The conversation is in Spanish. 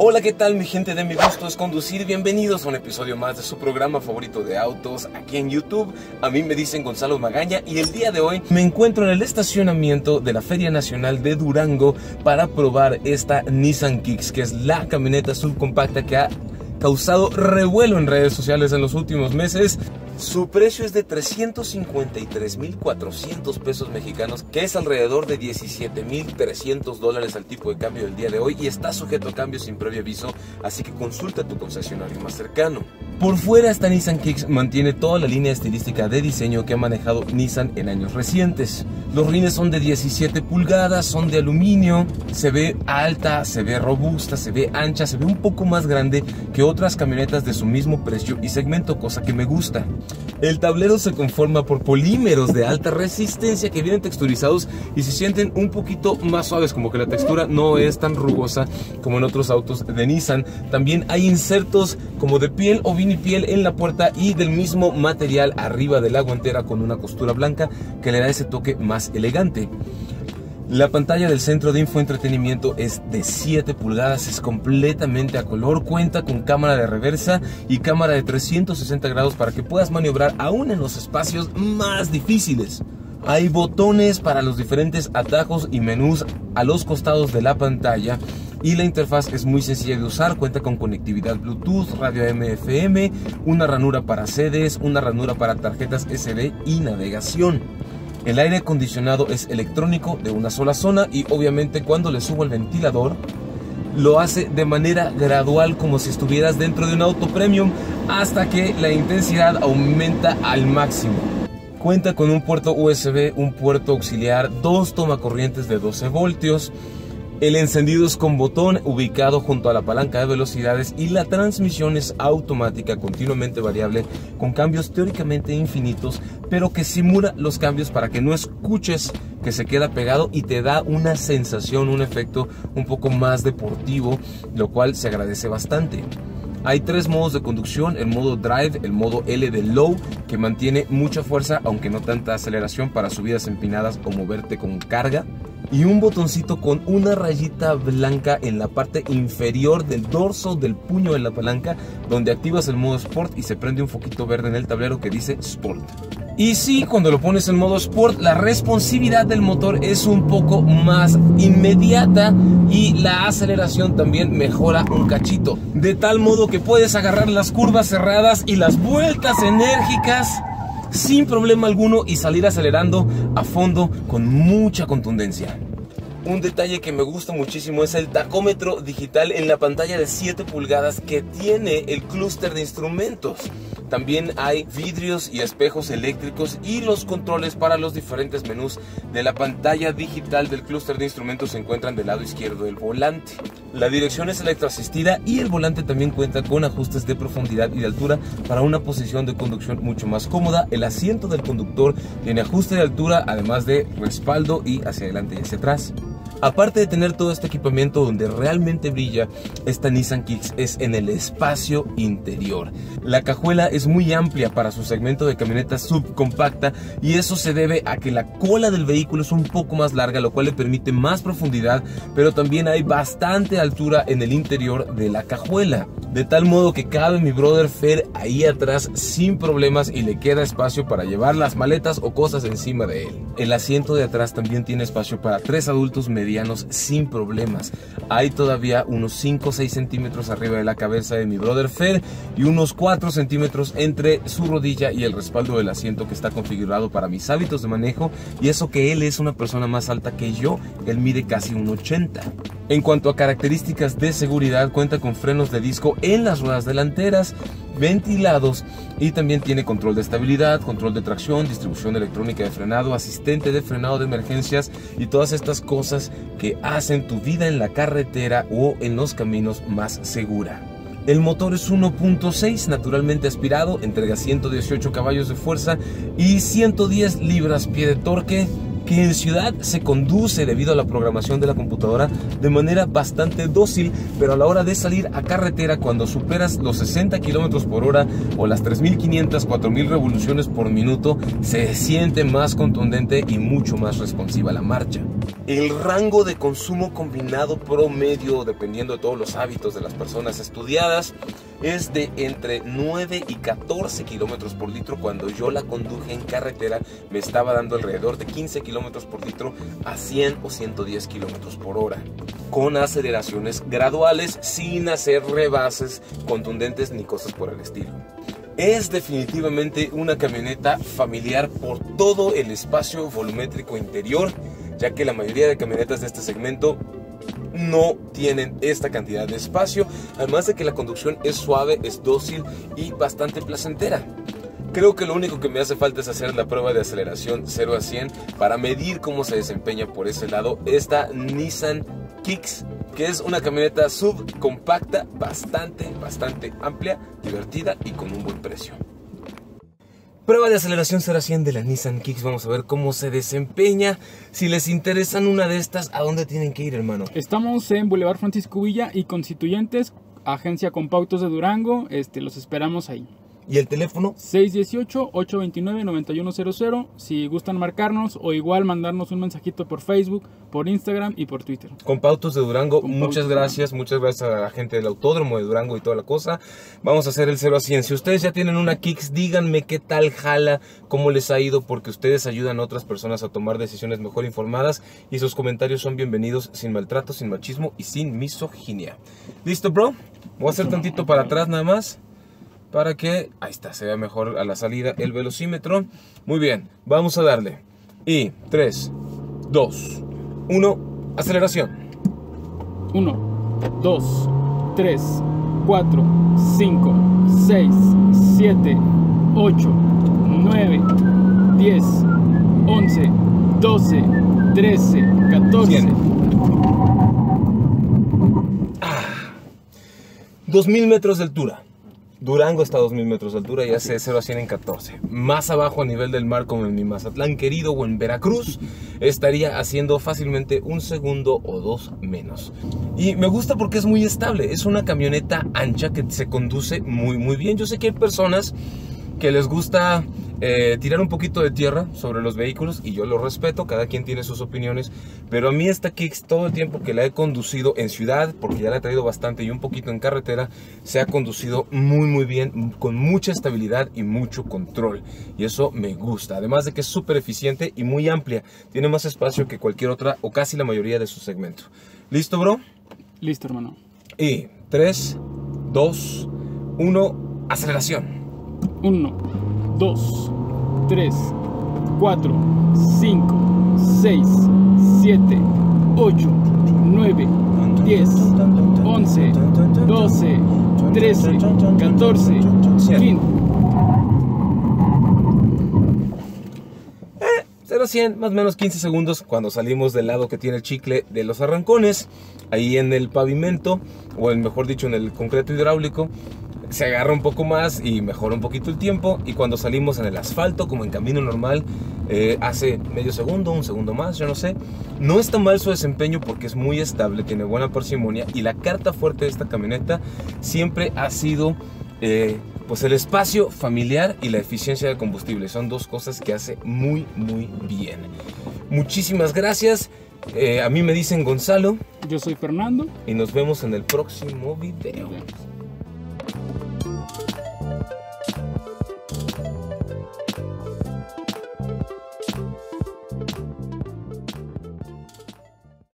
Hola, ¿qué tal mi gente de Mi Gusto es Conducir? Bienvenidos a un episodio más de su programa favorito de autos aquí en YouTube. A mí me dicen Gonzalo Magaña y el día de hoy me encuentro en el estacionamiento de la Feria Nacional de Durango para probar esta Nissan Kicks, que es la camioneta subcompacta que ha causado revuelo en redes sociales en los últimos meses. Su precio es de 353,400 pesos mexicanos, que es alrededor de 17,300 dólares al tipo de cambio del día de hoy, y está sujeto a cambio sin previo aviso, así que consulta a tu concesionario más cercano. Por fuera, esta Nissan Kicks mantiene toda la línea estilística de diseño que ha manejado Nissan en años recientes. Los rines son de 17 pulgadas, son de aluminio, se ve alta, se ve robusta, se ve ancha, se ve un poco más grande que otras camionetas de su mismo precio y segmento, cosa que me gusta. El tablero se conforma por polímeros de alta resistencia que vienen texturizados y se sienten un poquito más suaves, como que la textura no es tan rugosa como en otros autos de Nissan. También hay insertos como de piel o vinipiel en la puerta y del mismo material arriba de la guantera con una costura blanca que le da ese toque más elegante. La pantalla del centro de infoentretenimiento es de 7 pulgadas, es completamente a color, cuenta con cámara de reversa y cámara de 360 grados para que puedas maniobrar aún en los espacios más difíciles. Hay botones para los diferentes atajos y menús a los costados de la pantalla y la interfaz es muy sencilla de usar, cuenta con conectividad Bluetooth, radio AM/FM, una ranura para CDs, una ranura para tarjetas SD y navegación. El aire acondicionado es electrónico de una sola zona y obviamente cuando le subo el ventilador lo hace de manera gradual, como si estuvieras dentro de un auto premium, hasta que la intensidad aumenta al máximo. Cuenta con un puerto USB, un puerto auxiliar, 2 tomacorrientes de 12 voltios. El encendido es con botón ubicado junto a la palanca de velocidades y la transmisión es automática, continuamente variable, con cambios teóricamente infinitos, pero que simula los cambios para que no escuches que se queda pegado y te da una sensación, un efecto un poco más deportivo, lo cual se agradece bastante. Hay 3 modos de conducción: el modo Drive, el modo L de Low, que mantiene mucha fuerza aunque no tanta aceleración para subidas empinadas o moverte con carga, y un botoncito con una rayita blanca en la parte inferior del dorso del puño de la palanca, donde activas el modo Sport y se prende un foquito verde en el tablero que dice Sport. Y sí, cuando lo pones en modo Sport, la responsividad del motor es un poco más inmediata y la aceleración también mejora un cachito, de tal modo que puedes agarrar las curvas cerradas y las vueltas enérgicas sin problema alguno y salir acelerando a fondo con mucha contundencia. Un detalle que me gusta muchísimo es el tacómetro digital en la pantalla de 7 pulgadas que tiene el clúster de instrumentos. También hay vidrios y espejos eléctricos y los controles para los diferentes menús de la pantalla digital del clúster de instrumentos se encuentran del lado izquierdo del volante. La dirección es electroasistida y el volante también cuenta con ajustes de profundidad y de altura para una posición de conducción mucho más cómoda. El asiento del conductor tiene ajuste de altura, además de respaldo y hacia adelante y hacia atrás. Aparte de tener todo este equipamiento, donde realmente brilla esta Nissan Kicks es en el espacio interior. La cajuela es muy amplia para su segmento de camioneta subcompacta y eso se debe a que la cola del vehículo es un poco más larga, lo cual le permite más profundidad, pero también hay bastante altura en el interior de la cajuela, de tal modo que cabe mi brother Fer ahí atrás sin problemas y le queda espacio para llevar las maletas o cosas encima de él. El asiento de atrás también tiene espacio para 3 adultos medianos sin problemas. Hay todavía unos 5 o 6 centímetros arriba de la cabeza de mi brother Fer y unos 4 centímetros entre su rodilla y el respaldo del asiento, que está configurado para mis hábitos de manejo, y eso que él es una persona más alta que yo, él mide casi 1,80. En cuanto a características de seguridad, cuenta con frenos de disco en las ruedas delanteras, ventilados, y también tiene control de estabilidad, control de tracción, distribución electrónica de frenado, asistente de frenado de emergencias y todas estas cosas que hacen tu vida en la carretera o en los caminos más segura. El motor es 1.6 naturalmente aspirado, entrega 118 caballos de fuerza y 110 libras-pie de torque, que en ciudad se conduce, debido a la programación de la computadora, de manera bastante dócil, pero a la hora de salir a carretera, cuando superas los 60 km por hora o las 3.500, 4.000 revoluciones por minuto, se siente más contundente y mucho más responsiva la marcha. El rango de consumo combinado promedio, dependiendo de todos los hábitos de las personas estudiadas, es de entre 9 y 14 kilómetros por litro. Cuando yo la conduje en carretera, me estaba dando alrededor de 15 kilómetros por litro a 100 o 110 kilómetros por hora, con aceleraciones graduales, sin hacer rebases contundentes ni cosas por el estilo. Es definitivamente una camioneta familiar por todo el espacio volumétrico interior, ya que la mayoría de camionetas de este segmento no tienen esta cantidad de espacio, además de que la conducción es suave, es dócil y bastante placentera. Creo que lo único que me hace falta es hacer la prueba de aceleración 0 a 100 para medir cómo se desempeña por ese lado esta Nissan Kicks, que es una camioneta subcompacta, bastante amplia, divertida y con un buen precio. Prueba de aceleración 0 a 100 de la Nissan Kicks. Vamos a ver cómo se desempeña. Si les interesan una de estas, ¿a dónde tienen que ir, hermano? Estamos en Boulevard Francisco Villa y Constituyentes, agencia Compautos de Durango. Los esperamos ahí. ¿Y el teléfono? 618-829-9100. Si gustan marcarnos o igual mandarnos un mensajito por Facebook, por Instagram y por Twitter. Compautos de Durango, Compautos muchas gracias a la gente del Autódromo de Durango y toda la cosa. Vamos a hacer el 0 a 100. Si ustedes ya tienen una Kicks, díganme qué tal jala, cómo les ha ido, porque ustedes ayudan a otras personas a tomar decisiones mejor informadas y sus comentarios son bienvenidos, sin maltrato, sin machismo y sin misoginia. ¿Listo, bro? Voy a hacer tantito para atrás nada más, para que, ahí está, se vea mejor a la salida el velocímetro. Muy bien, vamos a darle. Y 3, 2, 1, aceleración. 1, 2, 3, 4, 5, 6, 7, 8, 9, 10, 11, 12, 13, 14. 100. 2000 metros de altura. Durango está a 2000 metros de altura y hace 0 a 100 en 14. Más abajo a nivel del mar, como en mi Mazatlán querido o en Veracruz, estaría haciendo fácilmente un segundo o dos menos. Y me gusta porque es muy estable. Es una camioneta ancha que se conduce muy bien. Yo sé que hay personas que les gusta tirar un poquito de tierra sobre los vehículos y yo lo respeto, cada quien tiene sus opiniones, pero a mí esta Kicks, todo el tiempo que la he conducido en ciudad, porque ya la he traído bastante y un poquito en carretera, se ha conducido muy bien, con mucha estabilidad y mucho control, y eso me gusta, además de que es súper eficiente y muy amplia, tiene más espacio que cualquier otra o casi la mayoría de su segmento. ¿Listo, bro? Listo, hermano. Y 3, 2, 1, aceleración. 1, 2, 3, 4, 5, 6, 7, 8, 9, 10, 11, 12, 13, 14, 15. 0 a 100, más o menos 15 segundos cuando salimos del lado que tiene el chicle de los arrancones, ahí en el pavimento, o mejor dicho en el concreto hidráulico, se agarra un poco más y mejora un poquito el tiempo, y cuando salimos en el asfalto, como en camino normal, hace medio segundo, un segundo más, yo no sé. No está mal su desempeño porque es muy estable, tiene buena parsimonia, y la carta fuerte de esta camioneta siempre ha sido pues el espacio familiar y la eficiencia de combustible. Son dos cosas que hace muy bien. Muchísimas gracias. A mí me dicen Gonzalo. Yo soy Fernando. Y nos vemos en el próximo video. Nos vemos.